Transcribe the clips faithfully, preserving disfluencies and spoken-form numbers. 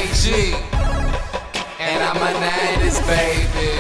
G, and I'm a nineties baby.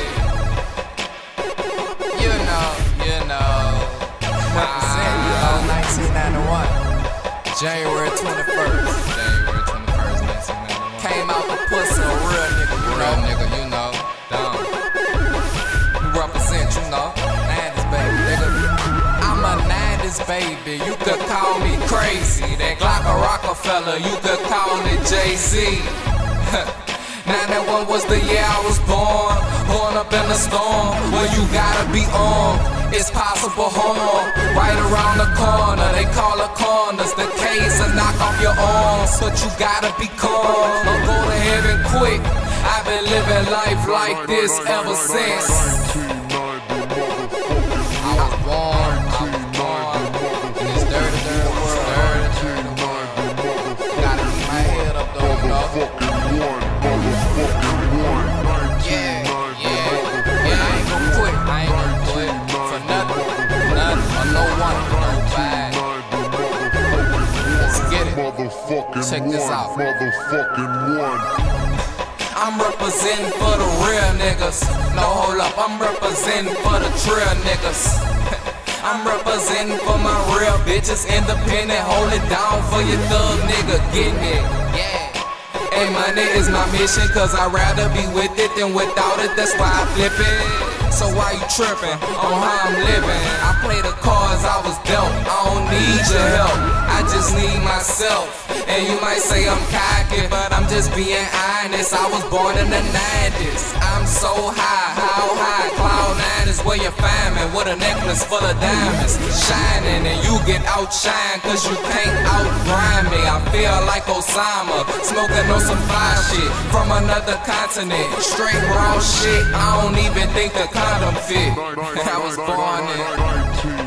You know, you know. Represent, you know, nineteen ninety-one. January twenty-first. January twenty-first, nineteen ninety-one. Came out the pussy, a real nigga, you real know. nigga, you know. Dumb. You represent, you know. nineties baby, nigga. I'm a nineties baby, you could call me crazy. That Glock or Rockefeller, you could call it Jay-Z. ninety-one was the year I was born. Born up in the storm, where you gotta be armed. It's possible harm right around the corner. They call it corners. The K's will knock off your arms, but you gotta be calm. Don't go to heaven quick. I've been living life like this ever since. I was born, I was born in this dirty, dirty world. Dirty, dirty world. Gotta keep my head up though, you know. Yeah, yeah, yeah. I ain't gon' quit. I ain't gon' quit for nothing, nothing or no one, nobody. Let's get it. Check this out. Motherfucking one. I'm representing for the real niggas. No, hold up, I'm representing for the trail niggas. I'm representing for my real bitches, independent, hold it down for your thug nigga, getting it, yeah. Hey, money is my mission, cause I'd rather be with it than without it, that's why I flip it. So why you tripping on how I'm living? I play the cards I was dealt, I don't need your help, I just need myself. And you might say I'm cocky, but I'm just being honest. I was born in the nineties. I'm so high, how high? Cloud nine is where you find me, with a necklace full of diamonds, shining, and you get outshined, cause you can't outgrind me. I feel like Osama, smoking on some fly shit from another continent. Straight raw shit, I don't even think the condom fit. I was born in